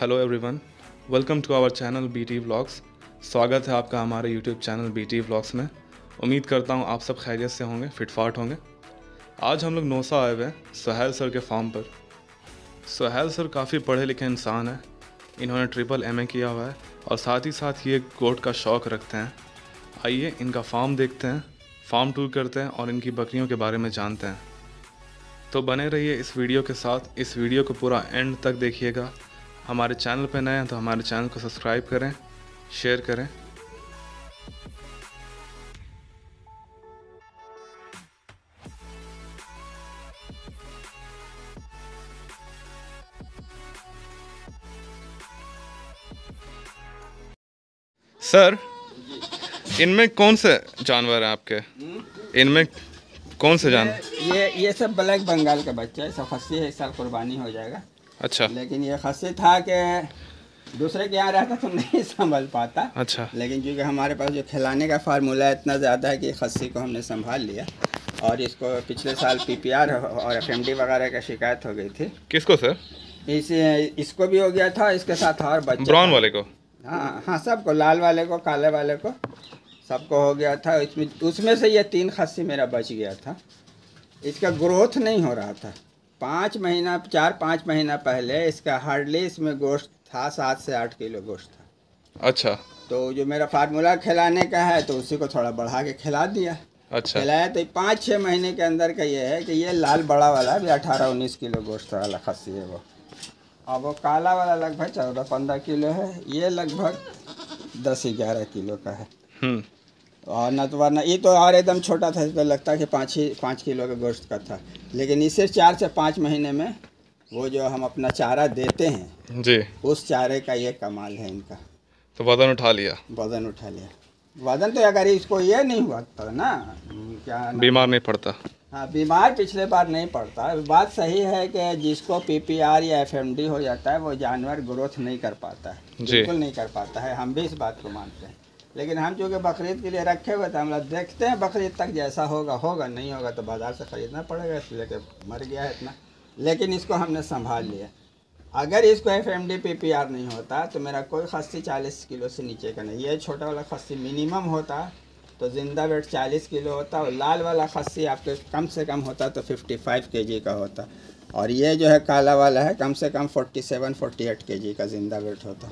Hello everyone, welcome to our channel BT vlogs. स्वागत है आपका हमारे यूट्यूब चैनल बीटी व्लॉग्स में। उम्मीद करता हूँ आप सब खैरियत से होंगे, फिटफाट होंगे। आज हम लोग नौसा आए हुए हैं सुहेल सर के फार्म पर। सुहेल सर काफ़ी पढ़े लिखे इंसान हैं। इन्होंने ट्रिपल MA किया हुआ है और साथ ही साथ ये गोट का शौक़ रखते हैं। आइए इनका फार्म देखते हैं, फार्म टूर करते हैं और इनकी बकरियों के बारे में जानते हैं। तो बने रहिए इस वीडियो के साथ। इस वीडियो को पूरा एंड तक देखिएगा। हमारे चैनल पर नए हैं तो हमारे चैनल को सब्सक्राइब करें, शेयर करें। सर, इनमें कौन से जानवर हैं आपके? इनमें कौन से जानवर? ये सब ब्लैक बंगाल का बच्चा है। सब खस्सी है, इस साल कुर्बानी हो जाएगा। अच्छा। लेकिन ये खस्सी था कि दूसरे के यहाँ रहता तो नहीं संभल पाता। अच्छा। लेकिन क्योंकि हमारे पास जो खिलाने का फार्मूला इतना ज़्यादा है कि खस्सी को हमने संभाल लिया। और इसको पिछले साल PPR और FMD वगैरह का शिकायत हो गई थी। किसको सर? इसको भी हो गया था, इसके साथ और बच्चा ब्राउन वाले को? हाँ हाँ, सबको, लाल वाले को, काले वाले को, सबको हो गया था। उसमें से ये 3 खस्सी मेरा बच गया था। इसका ग्रोथ नहीं हो रहा था। 4-5 महीना पहले इसका हार्डली इसमें गोश्त था 7 से 8 किलो गोश्त था। अच्छा। तो जो मेरा फार्मूला खिलाने का है तो उसी को थोड़ा बढ़ा के खिला दिया। अच्छा। खिलाया तो 5-6 महीने के अंदर का ये है कि ये लाल बड़ा वाला भी 18-19 किलो गोश्त वाला खस्सी है वो। और वो काला वाला लगभग 14-15 किलो है। ये लगभग 10-11 किलो का है। और न तो वरना ये तो और एकदम छोटा था, इसको लगता है कि 5 किलो का गोश्त का था। लेकिन इसे 4 से 5 महीने में वो जो हम अपना चारा देते हैं जी, उस चारे का ये कमाल है इनका। तो वजन उठा लिया? वजन उठा लिया। वजन तो अगर इसको ये नहीं हुआ था ना, क्या बीमार नहीं पड़ता। हाँ, बीमार पिछले बार नहीं पड़ता। बात सही है कि जिसको PPR या FMD हो जाता है वो जानवर ग्रोथ नहीं कर पाता है, बिल्कुल नहीं कर पाता है। हम भी इस बात को मानते हैं। लेकिन हम चूँकि बकरीद के लिए रखे हुए थे, हम लोग देखते हैं बकरीद तक जैसा होगा, नहीं होगा तो बाज़ार से ख़रीदना पड़ेगा, इसलिए कि मर गया है इतना। लेकिन इसको हमने संभाल लिया। अगर इसको FMD PPR नहीं होता तो मेरा कोई खस्सी 40 किलो से नीचे का नहीं। ये छोटा वाला खस्सी मिनिमम होता तो जिंदा वेट 40 किलो होता, और लाल वाला खस्सी आपके कम से कम होता तो 55 kg का होता। और ये जो है काला वाला है, कम से कम 47-48 kg का जिंदा वेट होता।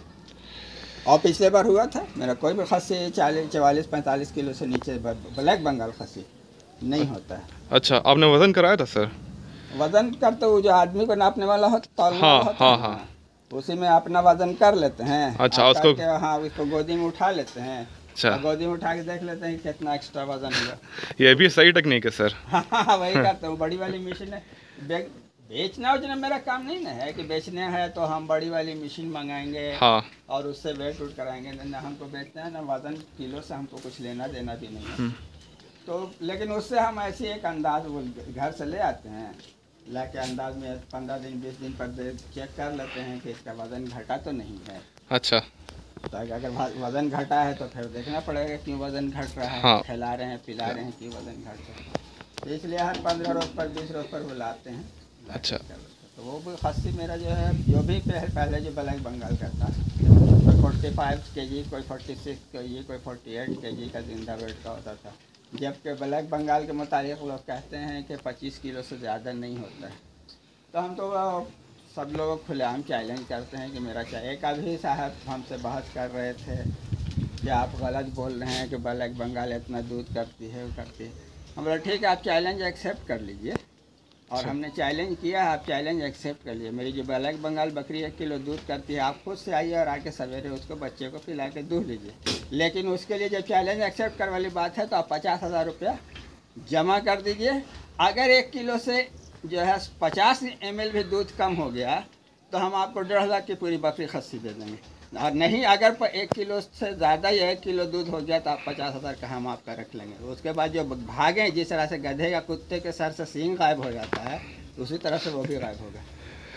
और पिछले बार हुआ था मेरा कोई भी खस्सी 44-45 किलो से नीचे ब्लैक बंगाल खस्सी नहीं होता है। अच्छा, आपने वजन कराया था सर? वजन करते वो जो आदमी को नापने वाला होता, हाँ, उसी में अपना वजन कर लेते हैं। अच्छा, उसको हाँ, उसको गोदी में उठा लेते हैं। अच्छा, गोदी में उठा के देख लेते हैं कितना एक्स्ट्रा वजन हुआ। ये भी सही टेक्निक है सर। हाँ, वही करते हैं। बड़ी वाली मशीन है। बेचना उचना मेरा काम नहीं ना है कि बेचने है तो हम बड़ी वाली मशीन मंगाएंगे। हाँ। और उससे वेट उठ कराएंगे ना, हमको बेचना है ना वजन किलो से, हमको कुछ लेना देना भी नहीं है। तो लेकिन उससे हम ऐसे एक अंदाज वो घर से ले आते हैं, लाके अंदाज में 15 दिन 20 दिन पर चेक कर लेते हैं कि इसका वजन घटा तो नहीं है। अच्छा। तो अगर वजन घटा है तो फिर देखना पड़ेगा क्यों वजन घट रहा है। हाँ। खिला रहे हैं, पिला रहे हैं, क्यों वजन घट रहा है। तो इसलिए हर 15 रोज पर 20 रोज पर बुलाते हैं। अच्छा। तो वो भी खस्सी मेरा जो है, जो भी पहले जो ब्लैक बंगाल का था, कोई 45 kg, कोई 46 kg, कोई 48 kg का जिंदा वेट का होता था। जबकि ब्लैक बंगाल के मुताबिक लोग कहते हैं कि 25 किलो से ज़्यादा नहीं होता है। तो हम तो सब लोग खुलेआम चैलेंज करते हैं कि मेरा चाहिए। एक अभी साहब हमसे बहस कर रहे थे कि आप गलत बोल रहे हैं कि ब्लैक बंगाल इतना दूध करती है, वो करती है। हम बोला ठीक है, आप चैलेंज एक्सेप्ट कर लीजिए। और हमने चैलेंज किया, आप चैलेंज एक्सेप्ट कर लिए। मेरी जो ब्लैक बंगाल बकरी 1 किलो दूध करती है, आप खुद से आइए और आके सवेरे उसको बच्चे को पिला के दूध लीजिए। लेकिन उसके लिए जब चैलेंज एक्सेप्ट कर वाली बात है तो आप 50,000 रुपया जमा कर दीजिए। अगर 1 किलो से जो है 50 ml भी दूध कम हो गया तो हम आपको 1.5 लाख की पूरी बकरी खस्सी दे देंगे। और नहीं, अगर 1 किलो से ज़्यादा या 1 किलो दूध हो गया तो आप 50,000 का हम आपका रख लेंगे। उसके बाद जो भागें, जिस तरह से गधे या कुत्ते के सर से सींग गायब हो जाता है, उसी तरह से वो भी गायब हो गया।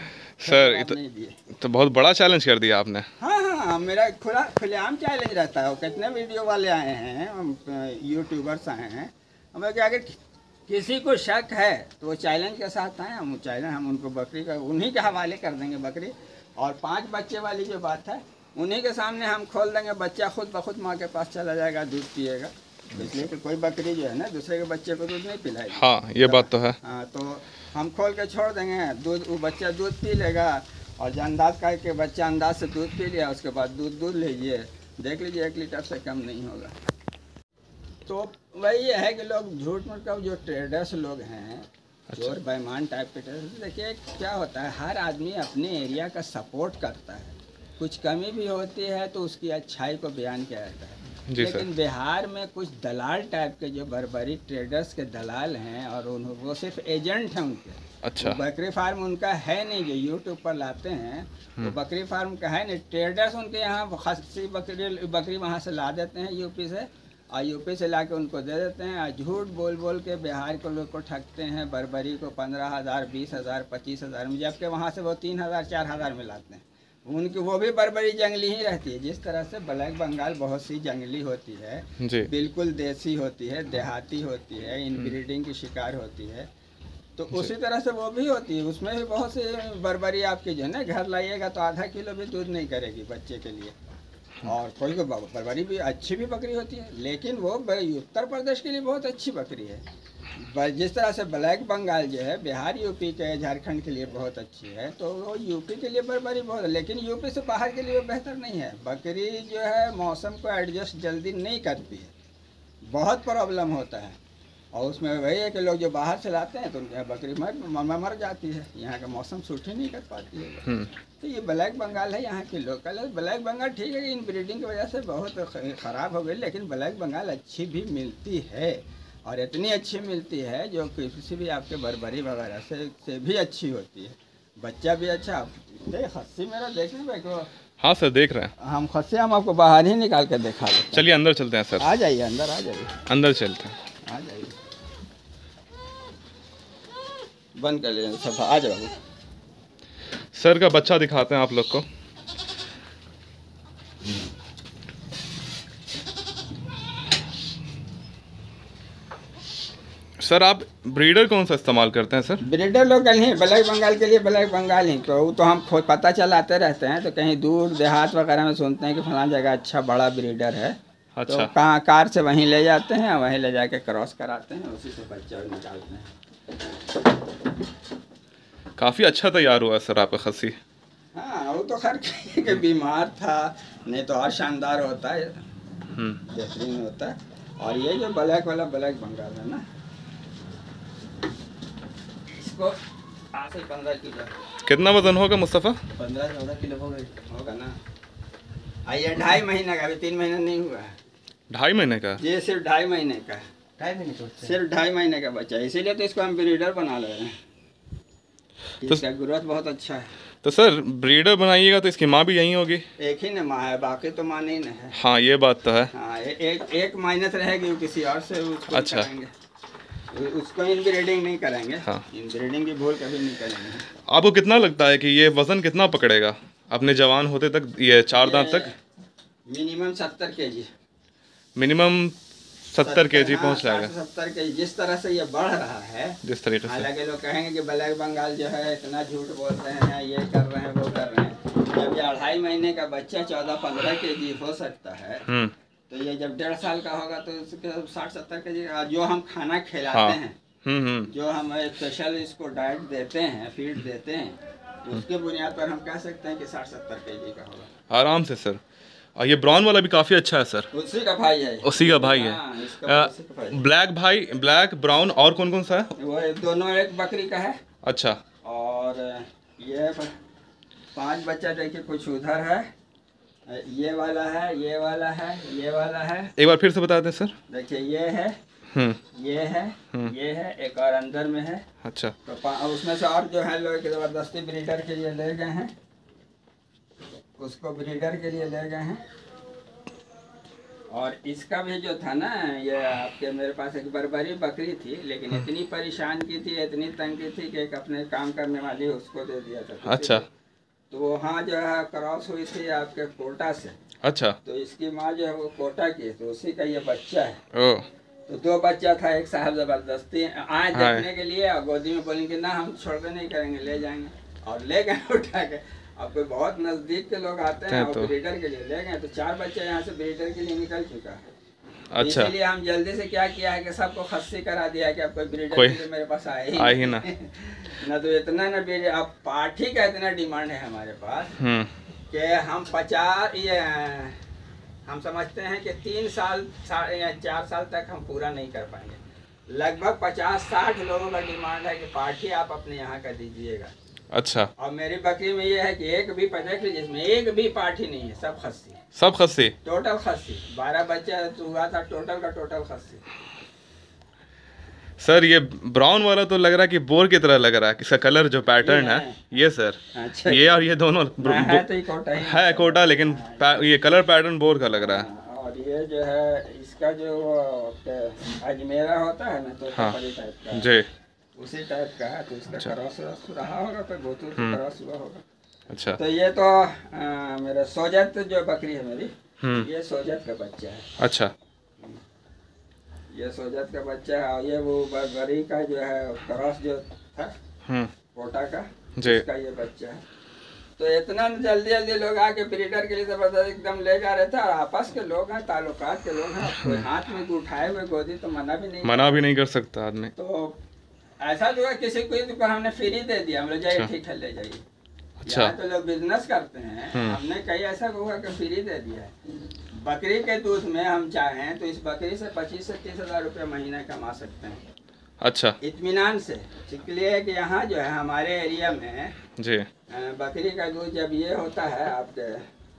सर, तो बहुत बड़ा चैलेंज कर दिया आपने। हाँ हाँ, मेरा खुलेआम चैलेंज रहता है। वो कितने वीडियो वाले आए हैं, यूट्यूबर्स आए हैं। हमें कि अगर किसी को शक है तो वो चैलेंज के साथ आए, हम उनको बकरी का उन्हीं के हवाले कर देंगे बकरी। और 5 बच्चे वाली जो बात है, उन्हीं के सामने हम खोल देंगे, बच्चा खुद ब खुद माँ के पास चला जाएगा, दूध पिएगा। इसलिए कि कोई बकरी जो है ना दूसरे के बच्चे को दूध नहीं पिलाएगी। हाँ, ये बात तो है। हाँ, तो हम खोल के छोड़ देंगे, दूध वो बच्चा दूध पी लेगा, और जो अंदाज करके बच्चा अंदाज से दूध पी लिया, उसके बाद दूध लीजिए, देख लीजिए 1 लीटर से कम नहीं होगा। तो वही है कि लोग झूठ मूठ का, जो ट्रेडर्स लोग हैं, चोर बेईमान टाइप के ट्रेडर्स, देखिए क्या होता है, हर आदमी अपने एरिया का सपोर्ट करता है, कुछ कमी भी होती है तो उसकी अच्छाई को बयान किया जाता है। लेकिन बिहार में कुछ दलाल टाइप के जो बर्बरी ट्रेडर्स के दलाल हैं, और वो सिर्फ एजेंट हैं उनके। अच्छा। बकरी फार्म उनका है नहीं, जो यूट्यूब पर लाते हैं तो बकरी फार्म का है नहीं। ट्रेडर्स उनके यहाँ खस्सी बकरी वहाँ से ला देते हैं यूपी से, और यूपी से ला के उनको दे देते हैं, और झूठ बोल बोल के बिहार के लोग को ठगते हैं। बर्बरी को 15,000, 20,000, 25,000 में, जबकि वहाँ से वो 3,000, 4,000 में लाते हैं। उनकी वो भी बर्बरी जंगली ही रहती है। जिस तरह से ब्लैक बंगाल बहुत सी जंगली होती है, बिल्कुल देसी होती है, देहाती होती है, इनब्रीडिंग की शिकार होती है, तो उसी तरह से वो भी होती है। उसमें भी बहुत सी बर्बरी आपकी जो है ना, घर लाइएगा तो आधा किलो भी दूध नहीं करेगी बच्चे के लिए। और कोई बर्बरी भी अच्छी भी बकरी होती है, लेकिन वो उत्तर प्रदेश के लिए बहुत अच्छी बकरी है। जिस तरह से ब्लैक बंगाल जो है बिहार, यूपी के, झारखंड के लिए बहुत अच्छी है, तो वो यूपी के लिए बर्बरी बहुत है, लेकिन यूपी से बाहर के लिए वो बेहतर नहीं है। बकरी जो है मौसम को एडजस्ट जल्दी नहीं करती है, बहुत प्रॉब्लम होता है। और उसमें वही है कि लोग जो बाहर से लाते हैं तो उनके बकरी मर जाती है, यहाँ का मौसम सूट ही नहीं कर पाती है। तो ये ब्लैक बंगाल है यहाँ की लोकल है। ब्लैक बंगाल ठीक है कि इन ब्रीडिंग की वजह से बहुत ख़राब हो गई, लेकिन ब्लैक बंगाल अच्छी भी मिलती है, और इतनी अच्छी मिलती है जो किसी भी आपके बर्बरी वगैरह से भी अच्छी होती है। बच्चा भी अच्छा। खस्सी मेरा देखने में। हाँ सर, देख रहे हैं हम खस्सी, हम आपको बाहर ही निकाल के दिखा देते हैं। चलिए अंदर चलते हैं सर। आ जाइए अंदर, आ जाइए अंदर चलते हैं, आ जाइए। बंद कर लीजिए सब, आ जाओ। सर का बच्चा दिखाते हैं आप लोग को। सर आप ब्रीडर कौन सा इस्तेमाल करते हैं सर? ब्रीडर लोकल ही, ब्लैक बंगाल के लिए ब्लैक बंगाल ही। तो हम खुद पता चलाते रहते हैं, तो कहीं दूर देहात वगैरह में सुनते हैं कि फलां जगह अच्छा बड़ा ब्रीडर है। अच्छा। तो कहाँ कार से वहीं ले जाते हैं, वहीं ले जाके क्रॉस कराते हैं, उसी से बच्चा निकालते हैं। काफ़ी अच्छा तैयार हुआ सर आपका खस्सी। हाँ, वो तो खैर के बीमार था, नहीं तो और शानदार होता है, बेहतरीन होता है। और ये जो ब्लैक वाला ब्लैक बंगाल है ना, इसको 8 से 15 किलो। कितना वजन होगा मुस्तफ़ा? 15-14 किलो होगा ना। ये 2.5 महीने का, अभी 3 महीना नहीं हुआ है। 2.5 महीने का? ये सिर्फ 2.5 महीने का, 2.5 महीने का, सिर्फ 2.5 महीने का बच्चा, इसीलिए तो इसको हम ब्रीडर बना ले रहे हैं। इसका ग्रोथ बहुत अच्छा है। तो सर ब्रीडर बनाइएगा तो इसकी माँ भी यहीं होगी? एक ही ना माँ है, बाकी तो माँ नहीं ना है। हाँ, ये बात तो है। हाँ, एक माइनस रहेगी, किसी और से उसको अच्छा करेंगे, उसको इनब्रीडिंग नहीं करेंगे। हाँ, इनब्रीडिंग की भूल कभी नहीं करेंगे। आपको कितना लगता है कि ये वजन कितना पकड़ेगा अपने जवान होते तक, ये 4 दांत तक? Minimum 70 kg। मिनिमम 70 kg पहुँच जाएगा। 70 kg। जिस तरह से ये बढ़ रहा है, जिस तरीके से, हालांकि लोग कहेंगे कि ब्लैक बंगाल जो है इतना झूठ बोल रहे हैं, ये कर रहे हैं, वो कर रहे हैं। जब ये 2.5 महीने का बच्चा 14-15 kg हो सकता है, तो ये जब 1.5 साल का होगा तो 60-70 kg जो हम खाना खिलाते हैं, जो हम स्पेशल इसको डाइट देते हैं, फीड देते हैं, उसके बुनियाद पर हम कह सकते हैं कि 60-70 kg का होगा आराम से सर। और ये ब्राउन वाला भी काफ़ी अच्छा है सर। उसी का भाई है। उसी का भाई है। ब्लैक भाई, ब्लैक ब्राउन और कौन कौन सा है? वो दोनों एक बकरी का है। अच्छा। और ये 5 बच्चा देखिए, कुछ उधर है, ये वाला है, ये वाला है, ये वाला है। एक बार फिर से बता दें सर। देखिए ये है, ये है, ये है, एक और अंदर में है। अच्छा। तो उसमें से और जो है लोग जबरदस्ती ब्रीडर के लिए ले गए हैं, उसको ब्रीडर के लिए ले गए हैं। और इसका भी जो था ना, ये आपके मेरे पास एक बर्बरी बकरी थी, लेकिन इतनी परेशान की थी, इतनी तंग की थी कि एक अपने काम करने वाली उसको दे दिया था। अच्छा। तो वहाँ जो है क्रॉस हुई थी आपके कोटा से। अच्छा। तो इसकी माँ जो है वो कोटा की, तो उसी का ये बच्चा है। ओ। तो 2 बच्चा था, एक साहब जबरदस्ती आए देखने के लिए, और गोदी में बोलेंगे ना हम छोड़ के नहीं करेंगे, ले जाएंगे, और ले गए उठा के। अब कोई बहुत नजदीक के लोग आते हैं और ब्रीडर के लिए ले गए तो 4 बच्चे यहाँ से ब्रीडर के लिए निकल चुका है। अच्छा, इसीलिए हम जल्दी से क्या किया है कि सबको खस्सी करा दिया कि अब कोई ब्रीडर के लिए मेरे पास आए ही ना ना तो इतना ना ब्रीडर। अब पाठी का इतना डिमांड है हमारे पास कि हम 50 ये हम समझते हैं कि 3 साल 4 साल तक हम पूरा नहीं कर पाएंगे। लगभग 50-60 लोगों का डिमांड है कि पाठी आप अपने यहाँ का दीजिएगा। अच्छा, और मेरी बकरी में ये है कि एक भी देख लीजिए इसमें एक भी पाठी नहीं है, सब खस्सी, सब खस्सी, टोटल खस्सी। 12 बच्चा हुआ था टोटल का टोटल खस्सी। सर ये ब्राउन वाला तो लग रहा है कि बोर की तरह लग रहा है, इसका कलर जो पैटर्न है ये सर। अच्छा, ये और ये दोनों है तो ये कोटा ही है कोटा, लेकिन ये कलर पैटर्न बोर का लग रहा है। और ये जो है इसका जो अजमेरा होता है ना तो हाँ टाइप का जी, उसी टाइप का है। तो इसका क्रॉस रहा होगा, कोई गोतू से क्रॉस हुआ होगा। अच्छा, तो ये तो मेरा सोजत जो बकरी है मेरी, ये सोजत का बच्चा है। अच्छा, ये सोजत का बच्चा है। और ये वो बकरी का जो है क्रॉस जो था कोटा का, इसका ये बच्चा है। तो इतना जल्दी जल्दी लोग आके ब्रीडर के लिए जबरदस्त एकदम ले जा रहे थे। और आपस के लोग हैं, ताल्लुकात के लोग हैं, कोई हाथ में उठाए हुए गोदी तो मना भी नहीं कर सकता आदमी। तो ऐसा जो है किसी को हमने फ्री दे दिया, हम लोग जाइए ठीक है ले जाइए। अच्छा, तो लोग बिजनेस करते हैं, हमने कई ऐसा होगा कि फ्री दे दिया है। बकरी के दूध में हम चाहें तो इस बकरी से 25 से 30 हज़ार रुपये महीना कमा सकते हैं। अच्छा, इत्मीनान से। इसलिए कि यहाँ जो है हमारे एरिया में जी बकरी का दूध जब ये होता है, आपके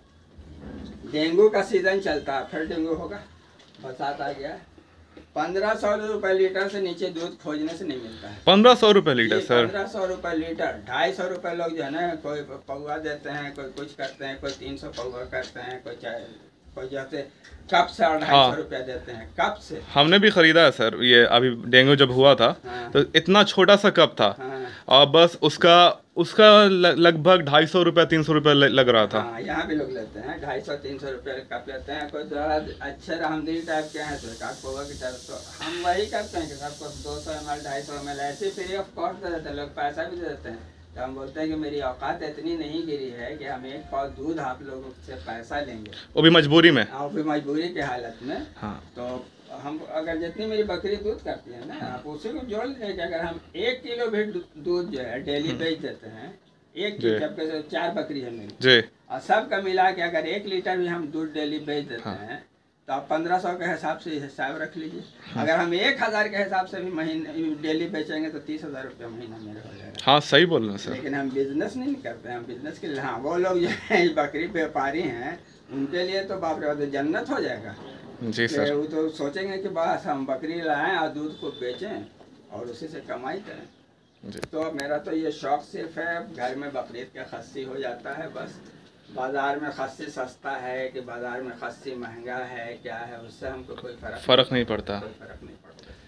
डेंगू का सीजन चलता है, फिर डेंगू होगा, बरसात आ गया, 1500 रुपए लीटर से नीचे दूध खोजने से नहीं मिलता है। 1500 रुपए लीटर सर? 1500 रुपए लीटर। 250 रुपए लोग जो है ना, कोई पौवा देते हैं, कोई कुछ करते हैं, कोई 300 पौवा करते हैं, कोई चाहे कोई जैसे कप से 250 रुपया देते हैं, कप से। हमने भी खरीदा है सर, ये अभी डेंगू जब हुआ था तो इतना छोटा सा कप था और बस उसका लगभग 250 रुपया 300 रुपया लग रहा था। यहाँ भी लोग लेते हैं 250-300 रुपया कप लेते हैं। कोई थोड़ा अच्छे रहमदिल टाइप के हैं तो एक पौवा की तरफ, तो हम वही करते हैं कि सबको 200 ml 250 ml ऐसे फ्री ऑफ कॉस्ट दे देते हैं। लोग पैसा भी दे देते हैं तो हम बोलते हैं कि मेरी औकात इतनी नहीं गिरी है कि हम एक पाव दूध आप लोगों से पैसा लेंगे, वो भी मजबूरी में। हाँ, वो भी मजबूरी के हालत में। हाँ, तो हम अगर जितनी मेरी बकरी दूध करती है ना, आप उसी को जोड़ लें कि अगर हम 1 किलो भी दूध जो है डेली बेच देते हैं, 1 किलो, जबकि 4 बकरी है मेरी और सबका मिला के अगर 1 लीटर भी हम दूध डेली बेच देते हैं तो आप 1500 के हिसाब से हिसाब रख लीजिए। अगर हम 1000 के हिसाब से भी महीने डेली बेचेंगे तो 30,000 रुपया महीना मेरे हो जाएगा। हाँ, सही बोल रहे हैं सर। लेकिन हम बिजनेस नहीं करते हैं, हम बिजनेस के लिए, हाँ वो लोग जो है बकरी व्यापारी हैं उनके लिए तो बाप रे बाप जन्नत हो जाएगा जी सर। वो तो सोचेंगे कि बस हम बकरी लाएं और दूध को बेचें और उसी से कमाई करें। तो मेरा तो ये शौक सिर्फ है, घर में बकरीद का खस्सी हो जाता है बस। बाजार में खस्सी सस्ता है कि बाजार में खस्सी महंगा है क्या है, उससे हमको कोई फर्क नहीं पड़ता। कोई फर्क नहीं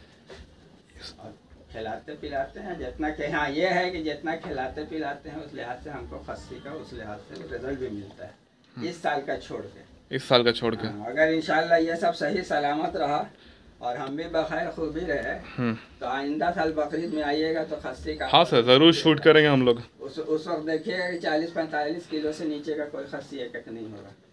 पड़ता। और खिलाते पिलाते हैं जितना कि, हाँ ये है कि जितना खिलाते पिलाते हैं उस लिहाज से हमको खस्सी का उस लिहाज से रिजल्ट भी मिलता है। इस साल का छोड़ के अगर इंशाल्लाह ये सब सही सलामत रहा और हम भी बखैर खूबी रहे तो आइंदा साल बकरीद में आइएगा तो खस्सी का, हाँ सर जरूर शूट करेंगे हम लोग। उस वक्त देखिएगा कि 40-45 किलो से नीचे का कोई खस्सी एक नहीं होगा।